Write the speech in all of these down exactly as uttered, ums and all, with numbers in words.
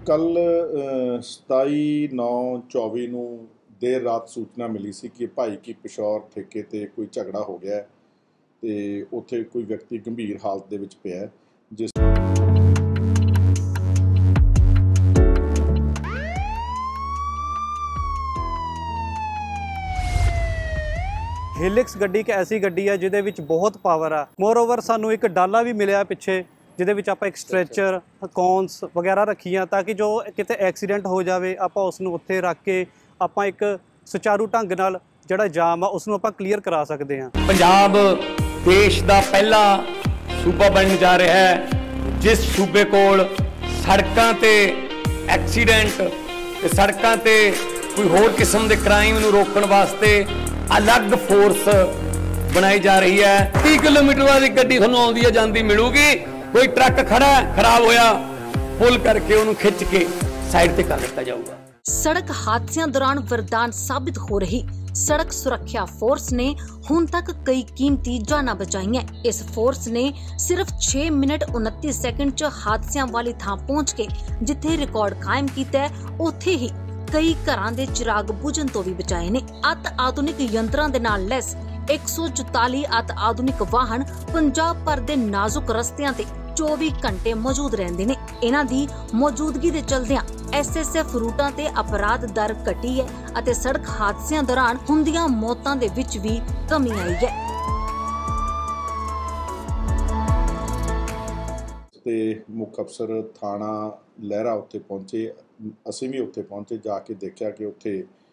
ਕੱਲ ਸਤਾਈ ਨੌ ਚੌਵੀ ਨੂੰ ਦੇਰ ਰਾਤ ਸੂਚਨਾ ਮਿਲੀ ਸੀ ਕਿ ਭਾਈ ਕੀ ਪਿਸ਼ੌਰ ਠੇਕੇ ਤੇ ਕੋਈ ਝਗੜਾ ਹੋ ਗਿਆ ਤੇ ਉੱਥੇ ਕੋਈ ਵਿਅਕਤੀ ਗੰਭੀਰ ਹਾਲਤ ਦੇ ਵਿੱਚ ਪਿਆ ਹੈ, ਜਿਸ ਹੀਲਿਕਸ ਗੱਡੀ ਇੱਕ ਐਸੀ ਗੱਡੀ ਹੈ ਜਿਹਦੇ ਵਿੱਚ ਬਹੁਤ ਪਾਵਰ ਆ। ਮੋਰਓਵਰ ਸਾਨੂੰ ਇੱਕ ਡਾਲਾ ਵੀ ਮਿਲਿਆ ਪਿੱਛੇ, ਜਿਹਦੇ ਵਿੱਚ ਆਪਾਂ ਇੱਕ ਸਟ੍ਰੈਚਰ ਕੌਨਸ ਵਗੈਰਾ ਰੱਖੀਆਂ ਤਾਂ ਕਿ ਜੋ ਕਿਤੇ ਐਕਸੀਡੈਂਟ ਹੋ ਜਾਵੇ ਆਪਾਂ ਉਸ ਨੂੰ ਉੱਥੇ ਰੱਖ ਕੇ ਆਪਾਂ ਇੱਕ ਸੁਚਾਰੂ ਢੰਗ ਨਾਲ ਜਿਹੜਾ ਜਾਮ ਆ ਉਸ ਨੂੰ ਆਪਾਂ ਕਲੀਅਰ ਕਰਾ ਸਕਦੇ ਹਾਂ। ਪੰਜਾਬ ਦੇਸ਼ ਦਾ ਪਹਿਲਾ ਸੂਬਾ ਬਣਨ ਜਾ ਰਿਹਾ ਹੈ ਜਿਸ ਸੂਬੇ ਕੋਲ ਸੜਕਾਂ ਤੇ ਐਕਸੀਡੈਂਟ ਤੇ ਸੜਕਾਂ ਤੇ ਕੋਈ ਹੋਰ ਕਿਸਮ ਦੇ ਕ੍ਰਾਈਮ ਨੂੰ ਰੋਕਣ ਵਾਸਤੇ अलग फोर्स बनाई जा रही है। तीस किलोमीटर वाली गड्डी थानू आउंदी है जांदी मिलूगी, कोई ट्रक खड़ा खराब होया पुल करके उन्हें खिंच के साइड ते कर दिता जाऊगा। सड़क हादसों दौरान वरदान साबित हो रही सड़क सुरक्षा फोर्स ने हुण तक कई कीमती जाना बचाई। इस फोर्स ने सिर्फ छह मिनट उनतीस सैकंड च हादसों वाली थां पहुंच के जिथे रिकॉर्ड कायम कीता उत्थे ही कई घरां दे चिराग बुझण तो भी बचाए ने। अत आधुनिक यंत्रां दे नाल लैस एक सौ चौताली अत आधुनिक वाहन पंजाब भर दे नाजुक रस्तियां ते चौबी घंटे मौजूद रहिंदे ने। इन्हां दी मौजूदगी दे चलदियां एस एस एफ रूटां ते अपराध दर घटी है अते सड़क हादसिਆਂ दौरान हुंदियां मौतां दे विच भी कमी आई है। ਤੇ ਮੁੱਖ ਅਫਸਰ ਥਾਣਾ ਲਹਿਰਾ ਉੱਥੇ ਪਹੁੰਚੇ, ਅਸੀਂ ਵੀ ਉੱਥੇ ਪਹੁੰਚੇ। ਜਾ ਕੇ ਦੇਖਿਆ ਕਿ ਉੱਥੇ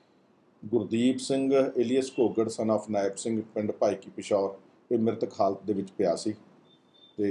Gurdeep Singh alias Ghogar son of Naib Singh ਪਿੰਡ ਭਾਈ ਕੀ ਪਿਸ਼ੌਰ ਇਹ ਮ੍ਰਿਤਕ ਹਾਲਤ ਦੇ ਵਿੱਚ ਪਿਆ ਸੀ। ਤੇ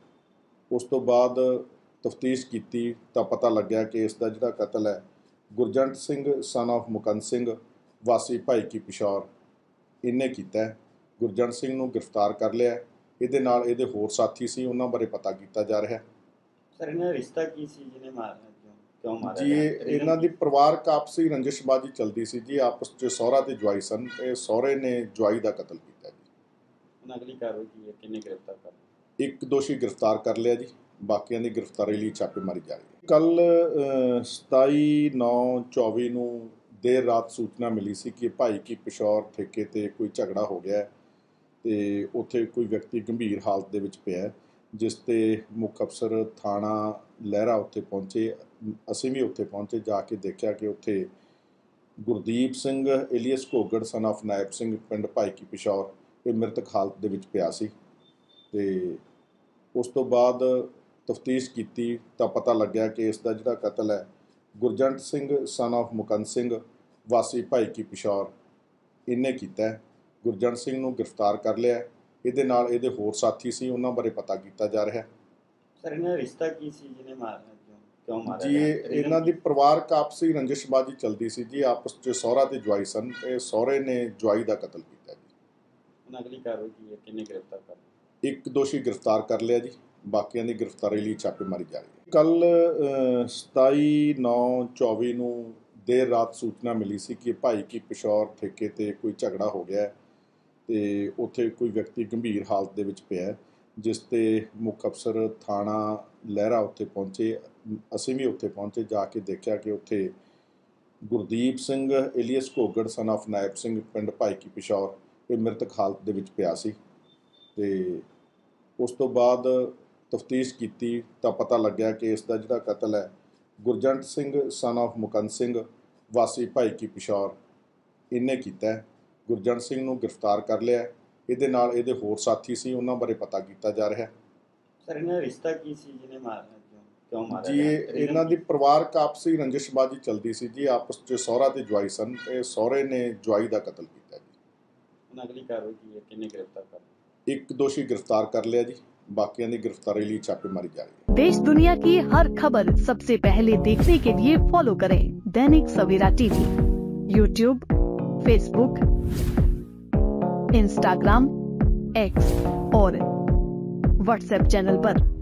ਉਸ ਤੋਂ ਬਾਅਦ ਤਫਤੀਸ਼ ਕੀਤੀ ਤਾਂ ਪਤਾ ਲੱਗਿਆ ਕਿ ਇਸ ਦਾ ਜਿਹੜਾ ਕਤਲ ਹੈ ਗੁਰਜੰਟ ਸਿੰਘ ਸਨ ਆਫ ਮੁਕੰਦ ਸਿੰਘ ਵਾਸੀ ਭਾਈ ਕੀ ਪਿਸ਼ੌਰ ਇਹਨੇ ਕੀਤਾ ਹੈ। ਗੁਰਜੰਟ ਸਿੰਘ ਨੂੰ ਗ੍ਰਿਫਤਾਰ ਕਰ ਲਿਆ। ਇਹਦੇ ਨਾਲ ਇਹਦੇ ਹੋਰ ਸਾਥੀ ਸੀ, ਉਹਨਾਂ ਬਾਰੇ ਪਤਾ ਕੀਤਾ ਜਾ ਰਿਹਾ। ਸਰ ਇਹਨਾਂ ਦਾ ਰਿਸ਼ਤਾ ਕੀ ਸੀ ਜਿਹਨੇ ਮਾਰਿਆ, ਕਿਉਂ ਮਾਰਿਆ ਜੀ? ਇਹਨਾਂ ਦੀ ਪਰਿਵਾਰਕ ਆਪਸੀ ਰੰਜਿਸ਼ਬਾਜ਼ੀ ਚੱਲਦੀ ਸੀ ਜੀ, ਆਪਸ 'ਚ ਸਹੁਰਾ ਤੇ ਜਵਾਈ ਸਨ ਤੇ ਸਹੁਰੇ ਨੇ ਜਵਾਈ ਦਾ ਕਤਲ ਕੀਤਾ ਜੀ। ਹੁਣ ਅਗਲੀ ਕਾਰਵਾਈ ਕੀ ਹੈ, ਕਿੰਨੇ ਗ੍ਰਿਫਤਾਰ ਕਰ ਲਿਆ? ਇੱਕ ਦੋਸ਼ੀ ਗ੍ਰਿਫਤਾਰ ਕਰ ਲਿਆ ਜੀ, ਬਾਕੀਆਂ ਦੀ ਗ੍ਰਿਫਤਾਰੀ ਲਈ ਛਾਪੇਮਾਰੀ ਜਾਰੀ ਹੈ। ਕੱਲ ਸਤਾਈ ਨੌ ਚੌਵੀ ਨੂੰ ਦੇਰ ਰਾਤ ਸੂਚਨਾ ਮਿਲੀ ਸੀ ਕਿ ਭਾਈ ਕੀ ਪਿਸ਼ੌਰ ਠੇਕੇ ਤੇ ਕੋਈ ਝਗੜਾ ਹੋ ਗਿਆ ਤੇ ਉੱਥੇ ਕੋਈ ਵਿਅਕਤੀ ਗੰਭੀਰ ਹਾਲਤ ਦੇ ਵਿੱਚ ਪਿਆ, ਜਿਸ ਤੇ ਮੁੱਖ ਅਫਸਰ ਥਾਣਾ ਲਹਿਰਾ ਉੱਥੇ ਪਹੁੰਚੇ, ਅਸੀਂ ਵੀ ਉੱਥੇ ਪਹੁੰਚੇ। ਜਾ ਕੇ ਦੇਖਿਆ ਕਿ ਉੱਥੇ Gurdeep Singh alias Ghogar son of Naib Singh ਪਿੰਡ ਭਾਈ ਕੀ ਪਿਸ਼ੌਰ ਇਹ ਮ੍ਰਿਤਕ ਹਾਲਤ ਦੇ ਵਿੱਚ ਪਿਆ ਸੀ। ਤੇ ਉਸ ਤੋਂ ਬਾਅਦ ਤਫਤੀਸ਼ ਕੀਤੀ ਤਾਂ ਪਤਾ ਲੱਗਿਆ ਕਿ ਇਸ ਦਾ ਜਿਹੜਾ ਕਤਲ ਹੈ ਗੁਰਜੰਟ ਸਿੰਘ ਸਨ ਆਫ ਮੁਕੰਦ ਸਿੰਘ ਵਾਸੀ ਭਾਈ ਕੀ ਪਿਸ਼ੌਰ ਇਹਨੇ ਕੀਤਾ ਹੈ। ਗੁਰਜੰਟ ਸਿੰਘ ਨੂੰ ਗ੍ਰਿਫਤਾਰ ਕਰ ਲਿਆ। ਇਹਦੇ ਨਾਲ ਇਹਦੇ ਹੋਰ ਸਾਥੀ ਸੀ, ਉਹਨਾਂ ਬਾਰੇ ਪਤਾ ਕੀਤਾ ਜਾ ਰਿਹਾ। ਸਰ ਇਹਨਾਂ ਦਾ ਰਿਸ਼ਤਾ ਕੀ ਸੀ ਜਿਹਨੇ ਮਾਰਿਆ, ਕਿਉਂ ਮਾਰਿਆ ਜੀ? ਇਹਨਾਂ ਦੀ ਪਰਿਵਾਰਕ ਆਪਸੀ ਰੰਜਿਸ਼ਬਾਜ਼ੀ ਚੱਲਦੀ ਸੀ ਜੀ, ਆਪਸ 'ਚ ਸਹੁਰਾ ਤੇ ਜਵਾਈ ਸਨ ਤੇ ਸਹੁਰੇ ਨੇ ਜਵਾਈ ਦਾ ਕਤਲ ਕੀਤਾ ਜੀ। ਹੁਣ ਅਗਲੀ ਕਾਰਵਾਈ ਕੀ ਹੈ, ਕਿੰਨੇ ਗ੍ਰਿਫਤਾਰ ਕਰ ਲਿਆ? ਇੱਕ ਦੋਸ਼ੀ ਗ੍ਰਿਫਤਾਰ ਕਰ ਲਿਆ ਜੀ, ਬਾਕੀਆਂ ਦੀ ਗ੍ਰਿਫਤਾਰੀ ਲਈ ਛਾਪੇਮਾਰੀ ਜਾਰੀ ਹੈ। ਕੱਲ ਸਤਾਈ ਨੌ ਚੌਵੀ ਨੂੰ ਦੇਰ ਰਾਤ ਸੂਚਨਾ ਮਿਲੀ ਸੀ ਕਿ ਭਾਈ ਕੀ ਪਿਸ਼ੌਰ ਠੇਕੇ ਤੇ ਕੋਈ ਝਗੜਾ ਹੋ ਗਿਆ ਤੇ ਉੱਥੇ ਕੋਈ ਵਿਅਕਤੀ ਗੰਭੀਰ ਹਾਲਤ ਦੇ ਵਿੱਚ ਪਿਆ, ਜਿਸ ਤੇ ਮੁੱਖ ਅਫਸਰ ਥਾਣਾ ਲਹਿਰਾ ਉੱਥੇ ਪਹੁੰਚੇ, ਅਸੀਂ ਵੀ ਉੱਥੇ ਪਹੁੰਚੇ। ਜਾ ਕੇ ਦੇਖਿਆ ਕਿ ਉੱਥੇ Gurdeep Singh alias Ghogar son of Naib Singh ਪਿੰਡ ਭਾਈ ਕੀ ਪਿਸ਼ੌਰ ਇਹ ਮ੍ਰਿਤਕ ਹਾਲਤ ਦੇ ਵਿੱਚ ਪਿਆ ਸੀ। ਤੇ ਉਸ ਤੋਂ ਬਾਅਦ ਤਫਤੀਸ਼ ਕੀਤੀ ਤਾਂ ਪਤਾ ਲੱਗਿਆ ਕਿ ਇਸ ਦਾ ਜਿਹੜਾ ਕਤਲ ਹੈ ਗੁਰਜੰਟ ਸਿੰਘ ਸਨ ਆਫ ਮੁਕੰਦ ਸਿੰਘ ਵਾਸੀ ਭਾਈ ਕੀ ਪਿਸ਼ੌਰ ਇਹਨੇ ਕੀਤਾ ਹੈ। ਗੁਰਜੰਟ ਸਿੰਘ ਨੂੰ ਗ੍ਰਿਫਤਾਰ ਕਰ ਲਿਆ। ਇਹਦੇ ਨਾਲ ਇਹਦੇ ਹੋਰ ਸਾਥੀ ਸੀ, ਉਹਨਾਂ ਬਾਰੇ ਪਤਾ ਕੀਤਾ ਜਾ ਰਿਹਾ। ਸਰ ਇਹਨਾਂ ਦਾ ਰਿਸ਼ਤਾ ਕੀ ਸੀ ਜਿਹਨੇ ਮਾਰਿਆ, ਕਿਉਂ ਮਾਰਿਆ ਜੀ? ਇਹਨਾਂ ਦੀ ਪਰਿਵਾਰਕ ਆਪਸੀ ਰੰਜਿਸ਼ਬਾਜ਼ੀ ਚੱਲਦੀ ਸੀ ਜੀ, ਆਪਸ 'ਚ ਸਹੁਰਾ ਤੇ ਜਵਾਈ ਸਨ ਤੇ ਸਹੁਰੇ ਨੇ ਜਵਾਈ ਦਾ ਕਤਲ ਕੀਤਾ ਜੀ। ਹੁਣ ਅਗਲੀ ਕਾਰਵਾਈ ਕੀ ਹੈ, ਕਿੰਨੇ ਗ੍ਰਿਫਤਾਰ ਕਰ ਲਿਆ? ਇੱਕ ਦੋਸ਼ੀ ਗ੍ਰਿਫਤਾਰ ਕਰ ਲਿਆ ਜੀ, ਬਾकियों की गिरफ्तारी लिए छापेमारी जारी है। देश दुनिया की हर खबर सबसे पहले देखने के लिए फॉलो करें Dainik Savera TV, YouTube, Facebook, Instagram, X और व्हाट्सएप चैनल पर।